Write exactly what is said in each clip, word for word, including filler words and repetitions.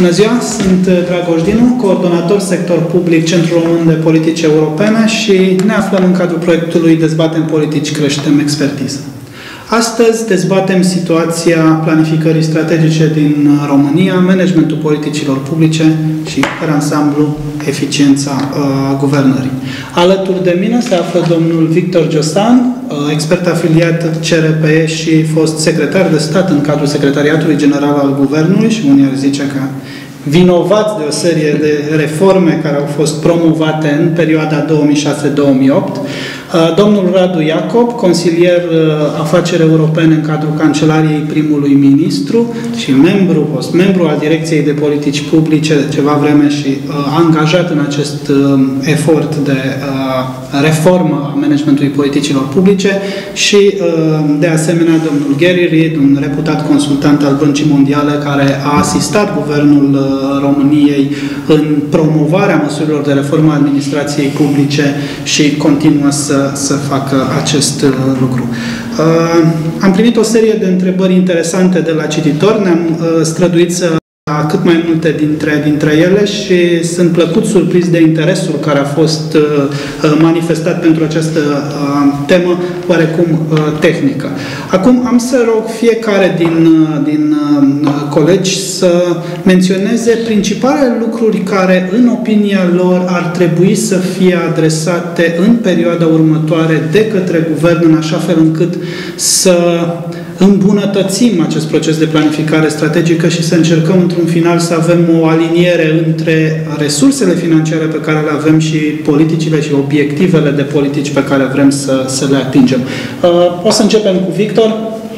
Bună ziua, sunt Dragoș Dinu, coordonator sector public Centrul Român de Politici Europene și ne aflăm în cadrul proiectului Dezbatem Politici, Creștem Expertiză. Astăzi dezbatem situația planificării strategice din România, managementul politicilor publice și, pe ansamblu, eficiența uh, guvernării. Alături de mine se află domnul Victor Giosan, uh, expert afiliat C R P E și fost secretar de stat în cadrul Secretariatului General al Guvernului și unii ar zice că vinovați de o serie de reforme care au fost promovate în perioada două mii șase - două mii opt. Domnul Radu Iacob, consilier afaceri europene în cadrul Cancelariei primului ministru și membru, fost membru al Direcției de Politici Publice de ceva vreme și uh, angajat în acest uh, efort de uh, reformă a managementului politicilor publice și, uh, de asemenea, domnul Gary Reid, un reputat consultant al Băncii Mondiale care a asistat Guvernul uh, României în promovarea măsurilor de reformă a administrației publice și continuă să să facă acest uh, lucru. Uh, am primit o serie de întrebări interesante de la cititori, ne-am uh, străduit să la cât mai multe dintre, dintre ele și sunt plăcut surprins de interesul care a fost uh, manifestat pentru această uh, temă oarecum uh, tehnică. Acum am să rog fiecare din, uh, din uh, colegi să menționeze principalele lucruri care, în opinia lor, ar trebui să fie adresate în perioada următoare de către guvern, în așa fel încât să îmbunătățim acest proces de planificare strategică și să încercăm într-un final să avem o aliniere între resursele financiare pe care le avem și politicile și obiectivele de politici pe care vrem să, să le atingem. O să începem cu Victor.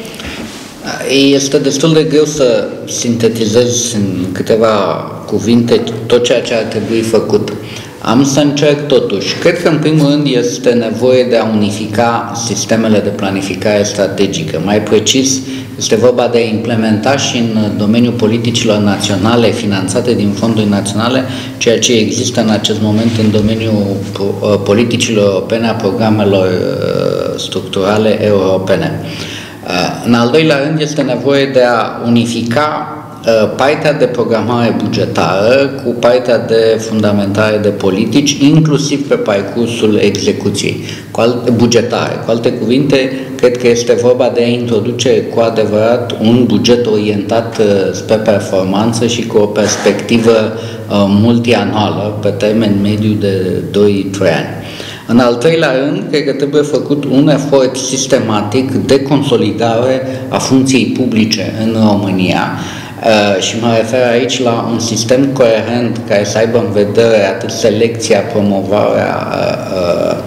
Este destul de greu să sintetizez în câteva cuvinte tot ceea ce ar trebui făcut. Am să încerc totuși. Cred că, în primul rând, este nevoie de a unifica sistemele de planificare strategică. Mai precis, este vorba de a implementa și în domeniul politicilor naționale finanțate din fonduri naționale, ceea ce există în acest moment în domeniul politicilor europene, a programelor structurale europene. În al doilea rând, este nevoie de a unifica partea de programare bugetară cu partea de fundamentare de politici, inclusiv pe parcursul execuției bugetare. Cu alte cuvinte, cred că este vorba de a introduce cu adevărat un buget orientat spre performanță și cu o perspectivă multianuală pe termen mediu de doi trei ani. În al treilea rând, cred că trebuie făcut un efort sistematic de consolidare a funcției publice în România. Uh, și mă refer aici la un sistem coerent care să aibă în vedere atât selecția, promovarea, uh,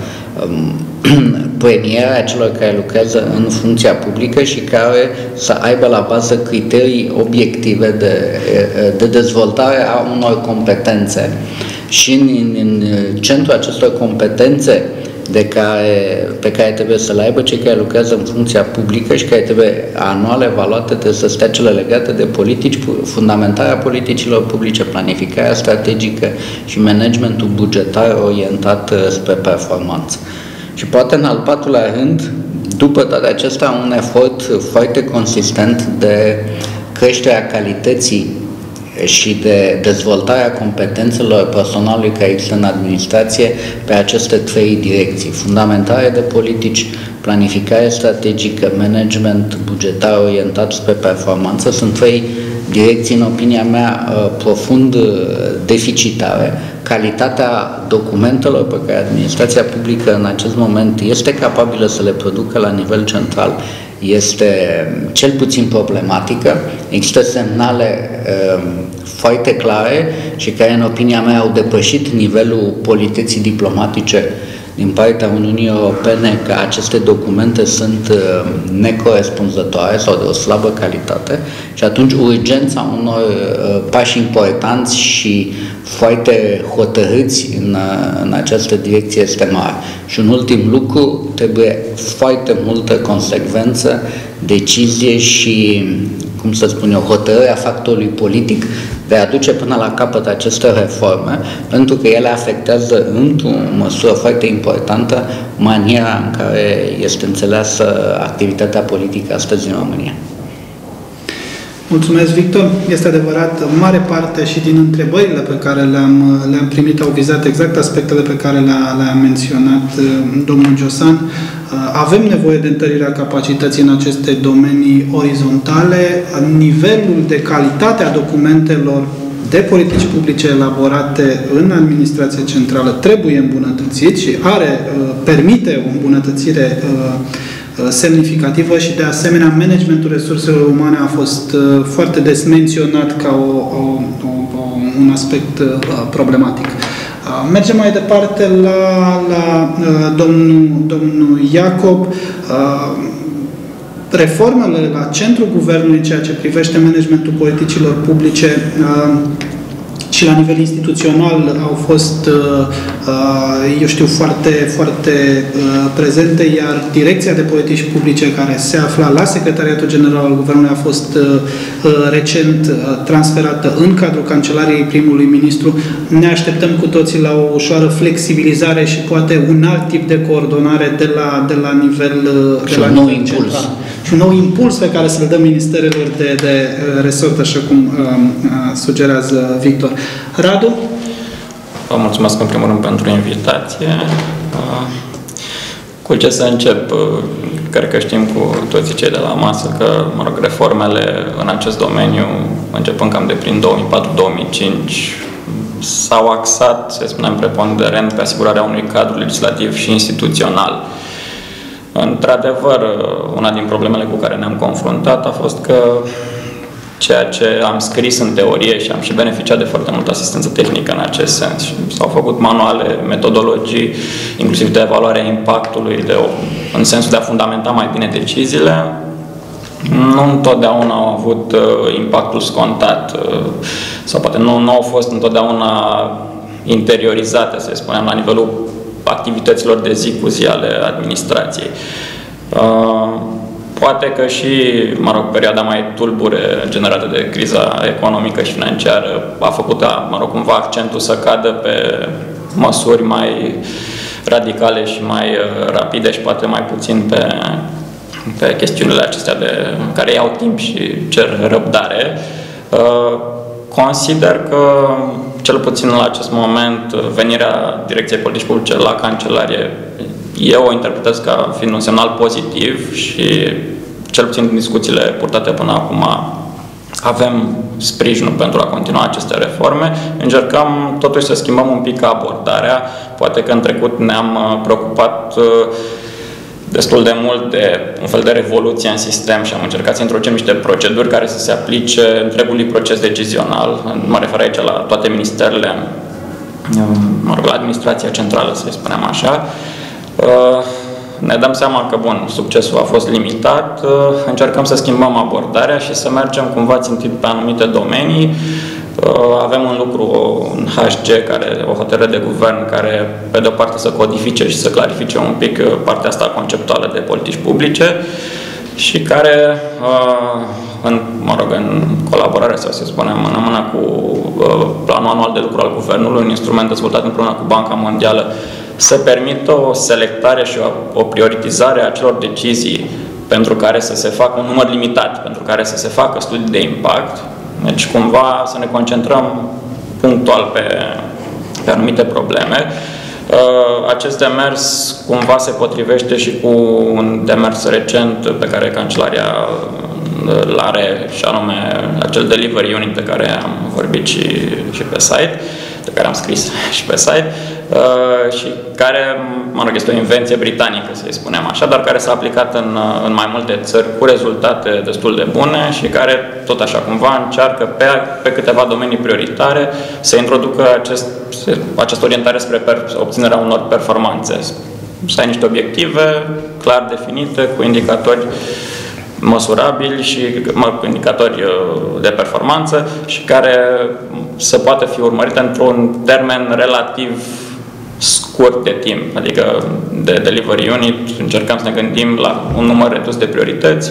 uh, premierea celor care lucrează în funcția publică și care să aibă la bază criterii obiective de, de dezvoltare a unor competențe. Și în, în centrul acestor competențe de care, pe care trebuie să le aibă cei care lucrează în funcția publică și care trebuie anual evaluate, trebuie să stea cele legate de politici, fundamentarea politicilor publice, planificarea strategică și managementul bugetar orientat spre performanță. Și poate în al patrulea rând, după toate acestea, un efort foarte consistent de creșterea calității și de dezvoltarea competențelor personalului care există în administrație pe aceste trei direcții. Fundamentare de politici, planificare strategică, management bugetar orientat spre performanță sunt trei direcții, în opinia mea, profund deficitare. Calitatea documentelor pe care administrația publică în acest moment este capabilă să le producă la nivel central este cel puțin problematică. Există semnale uh, foarte clare și care, în opinia mea, au depășit nivelul politeții diplomatice din partea Uniunii Europene că aceste documente sunt uh, necorespunzătoare sau de o slabă calitate și atunci urgența unor uh, pași importanți și foarte hotărâți în, uh, în această direcție este mare. Și un ultim lucru, trebuie foarte multă consecvență, decizie și, cum să spun eu, hotărârea factorului politic de a duce până la capăt aceste reforme, pentru că ele afectează într-o măsură foarte importantă maniera în care este înțeleasă activitatea politică astăzi în România. Mulțumesc, Victor. Este adevărat, mare parte și din întrebările pe care le-am, le-am primit au vizat exact aspectele pe care le-a, le-a menționat domnul Giosan. Avem nevoie de întărirea capacității în aceste domenii orizontale. Nivelul de calitate a documentelor de politici publice elaborate în administrația centrală trebuie îmbunătățit și are, permite o îmbunătățire semnificativă și, de asemenea, managementul resurselor umane a fost foarte des menționat ca o, o, o, un aspect problematic. Mergem mai departe la, la domnul, domnul Iacob. Reformele la centrul guvernului, ceea ce privește managementul politicilor publice și la nivel instituțional au fost, eu știu, foarte, foarte prezente, iar Direcția de Politici Publice, care se afla la Secretariatul General al Guvernului, a fost recent transferată în cadrul Cancelariei primului ministru. Ne așteptăm cu toții la o ușoară flexibilizare și poate un alt tip de coordonare de la, de la nivel și un nou impuls. Și un nou impuls pe care să-l dăm ministerelor de, de resort, așa cum uh, sugerează Victor. Radu? Vă mulțumesc în primul rând pentru invitație. Uh, cu ce să încep? Uh, cred că știm cu toții cei de la masă că, mă rog, reformele în acest domeniu, începând cam de prin două mii patru două mii cinci, s-au axat, să spunem, preponderent pe asigurarea unui cadru legislativ și instituțional. Într-adevăr, una din problemele cu care ne-am confruntat a fost că ceea ce am scris în teorie și am și beneficiat de foarte multă asistență tehnică în acest sens. S-au făcut manuale, metodologii, inclusiv de evaluarea impactului, de o, în sensul de a fundamenta mai bine deciziile. Nu întotdeauna au avut uh, impactul scontat uh, sau poate nu, nu au fost întotdeauna interiorizate, să spunem, la nivelul activităților de zi cu zi ale administrației. Uh, poate că și, mă rog, perioada mai tulbure generată de criza economică și financiară a făcut, mă rog, cumva accentul să cadă pe măsuri mai radicale și mai uh, rapide și poate mai puțin pe, pe chestiunile acestea de, care iau timp și cer răbdare. Uh, consider că cel puțin la acest moment, venirea Direcției Politici Publice la Cancelarie, eu o interpretez ca fiind un semnal pozitiv și, cel puțin din discuțiile purtate până acum, avem sprijinul pentru a continua aceste reforme. Încercăm totuși să schimbăm un pic abordarea. Poate că în trecut ne-am preocupat destul de mult de un fel de revoluție în sistem și am încercat să introducem niște proceduri care să se aplice întregului proces decizional. Mă refer aici la toate ministerele, mă rog, la administrația centrală, să-i spunem așa. Ne dăm seama că, bun, succesul a fost limitat, încercăm să schimbăm abordarea și să mergem cumva țintit pe anumite domenii. Avem un lucru, un H G, care, o hotărâre de guvern care, pe de o parte, să codifice și să clarifice un pic partea asta conceptuală de politici publice și care, în, mă rog, în colaborare, sau să spunem, în mână cu planul anual de lucru al guvernului, un instrument dezvoltat împreună cu Banca Mondială, să permită o selectare și o, o prioritizare a celor decizii pentru care să se facă un număr limitat, pentru care să se facă studii de impact. Deci, cumva, să ne concentrăm punctual pe, pe anumite probleme. Acest demers, cumva, se potrivește și cu un demers recent pe care Cancelaria îl are, și anume acel delivery unit de care am vorbit și, și pe site, de care am scris și pe site, și care, mă rog, este o invenție britanică, să-i spunem așa, dar care s-a aplicat în, în mai multe țări cu rezultate destul de bune și care, tot așa cumva, încearcă pe, pe câteva domenii prioritare să introducă acest, această orientare spre per, obținerea unor performanțe. Să ai niște obiective clar definite, cu indicatori măsurabili și mă, indicatori de performanță și care să poată fi urmărite într-un termen relativ scurt de timp, adică de delivery unit, încercăm să ne gândim la un număr redus de priorități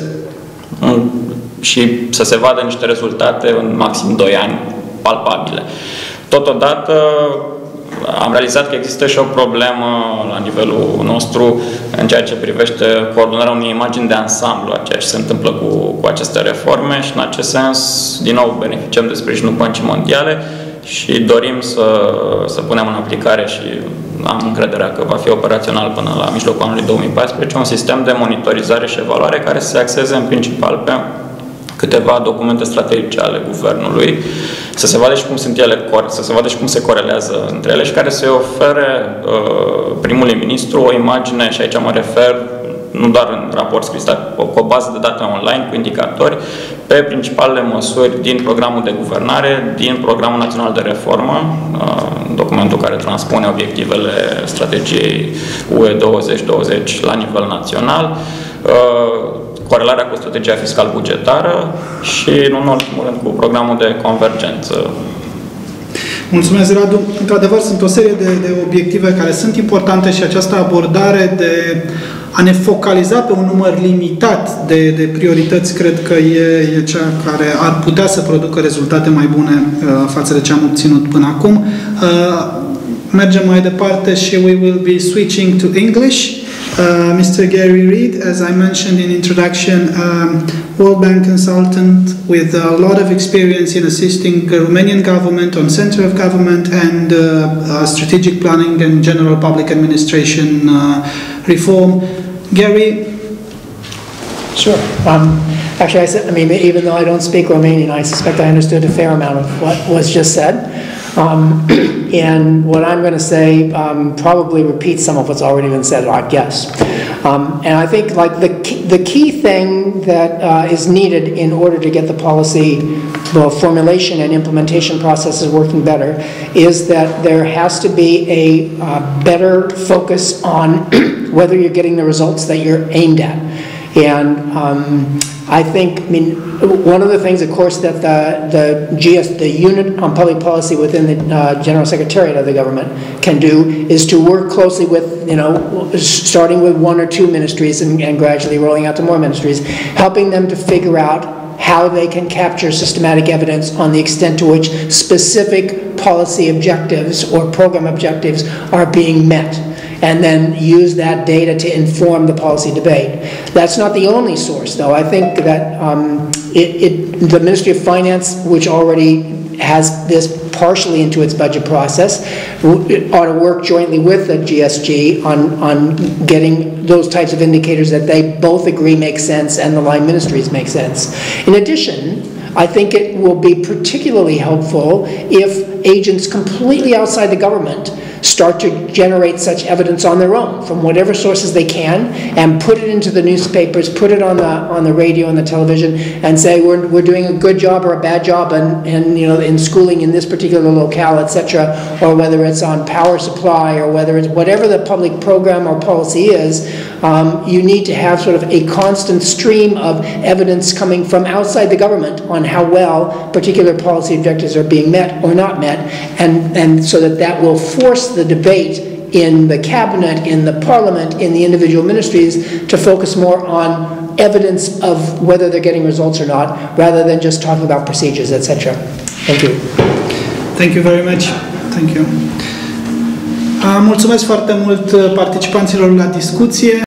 și să se vadă niște rezultate în maxim doi ani palpabile. Totodată, am realizat că există și o problemă la nivelul nostru în ceea ce privește coordonarea unei imagini de ansamblu a ceea ce se întâmplă cu, cu aceste reforme și în acest sens, din nou, beneficiem de sprijinul Băncii Mondiale și dorim să, să punem în aplicare și am încrederea că va fi operațional până la mijlocul anului două mii paisprezece un sistem de monitorizare și evaluare care să se axeze în principal pe câteva documente strategice ale guvernului, să se vadă și cum sunt ele, să se vadă și cum se corelează între ele și care să-i ofere uh, primului ministru o imagine, și aici mă refer nu doar în raport scris, dar cu o bază de date online, cu indicatori, pe principalele măsuri din programul de guvernare, din Programul Național de Reformă, documentul care transpune obiectivele strategiei U E douăzeci douăzeci la nivel național, corelarea cu strategia fiscal-bugetară și, nu în ultimul rând, cu programul de convergență. Mulțumesc, Radu. Într-adevăr, sunt o serie de, de obiective care sunt importante și această abordare de a ne focaliza pe un număr limitat de, de priorități, cred că e, e cea care ar putea să producă rezultate mai bune uh, față de ce am obținut până acum. Uh, mergem mai departe și we will be switching to English. Uh, Mister Gary Reid, as I mentioned in introduction, um, World Bank consultant with a lot of experience in assisting the Romanian government on center of government and uh, uh, strategic planning and general public administration uh, reform. Gary? Sure. Um, actually, I, said, I mean, even though I don't speak Romanian, I suspect I understood a fair amount of what was just said. Um, and what I'm going to say um, probably repeats some of what's already been said, I guess. Um, and I think like the key, the key thing that uh, is needed in order to get the policy well, formulation and implementation processes working better is that there has to be a uh, better focus on whether you're getting the results that you're aimed at. And um, I think, I mean, one of the things, of course, that the, the G S, the Unit on Public Policy within the uh, General Secretariat of the government can do is to work closely with, you know, starting with one or two ministries and, and gradually rolling out to more ministries, helping them to figure out how they can capture systematic evidence on the extent to which specific policy objectives or program objectives are being met, and then use that data to inform the policy debate. That's not the only source, though. I think that um, it, it, the Ministry of Finance, which already has this partially into its budget process, it ought to work jointly with the G S G on, on getting those types of indicators that they both agree make sense and the line ministries make sense. In addition, I think it will be particularly helpful if agents completely outside the government start to generate such evidence on their own from whatever sources they can and put it into the newspapers, put it on the on the radio and the television and say we're, we're doing a good job or a bad job and, and you know in schooling in this particular locale, et cetera, or whether it's on power supply or whether it's whatever the public program or policy is, um, you need to have sort of a constant stream of evidence coming from outside the government on how well particular policy objectives are being met or not met, and, and so that that will force the debate in the cabinet, in the parliament, in the individual ministries to focus more on evidence of whether they're getting results or not, rather than just talking about procedures, et cetera. Thank you. Thank you very much. Thank you. Mulțumesc foarte mult participanților la discuție.